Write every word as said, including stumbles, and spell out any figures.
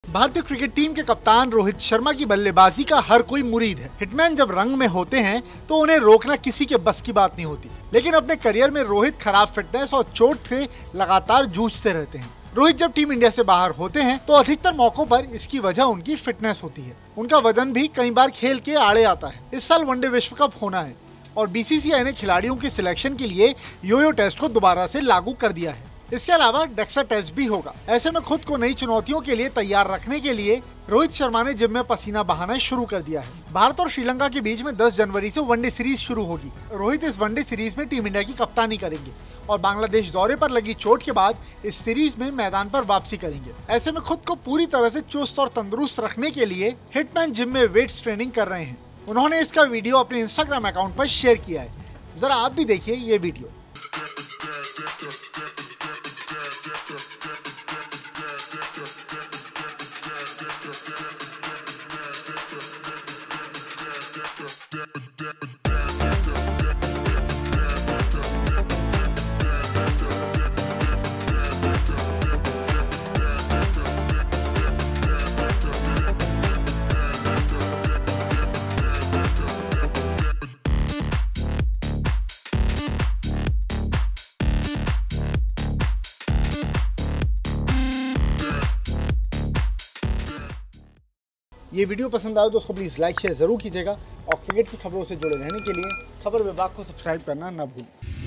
भारतीय cricket team के कप्तान रोहित शर्मा की बल्लेबाजी का हर कोई मुरीद है। हिटमैन जब रंग में होते हैं तो उन्हें रोकना किसी के बस की बात नहीं होती, लेकिन अपने करियर में रोहित खराब फिटनेस और चोट से लगातार जूझते रहते हैं। रोहित जब टीम इंडिया से बाहर होते हैं तो अधिकतर मौकों पर इसकी वजह उनकी फिटनेस होती है। उनका वजन भी कई बार खेल के आड़े आता है। इस साल वनडे विश्व कप होना है और बीसीसीआई ने खिलाड़ियों के सिलेक्शन के लिए योयो टेस्ट को दोबारा से लागू कर दिया है। इसके अलावा डेक्सा टेस्ट भी होगा। ऐसे में खुद को नई चुनौतियों के लिए तैयार रखने के लिए रोहित शर्मा ने जिम में पसीना बहाना शुरू कर दिया है। भारत और श्रीलंका के बीच में दस जनवरी से वनडे सीरीज शुरू होगी। रोहित इस वनडे सीरीज में टीम इंडिया की कप्तानी करेंगे और बांग्लादेश दौरे पर लगी चोट के बाद इस सीरीज में मैदान पर वापसी करेंगे। ऐसे में खुद को पूरी तरह से चुस्त और तंदुरुस्त रखने के लिए हिटमैन जिम में वेट्स ट्रेनिंग कर रहे हैं। उन्होंने इसका वीडियो अपने इंस्टाग्राम अकाउंट पर शेयर किया है। जरा आप भी देखिए ये वीडियो। ये वीडियो पसंद आए तो उसको प्लीज़ लाइक शेयर जरूर कीजिएगा और क्रिकेट की खबरों से जुड़े रहने के लिए खबर विभाग को सब्सक्राइब करना न भूलें।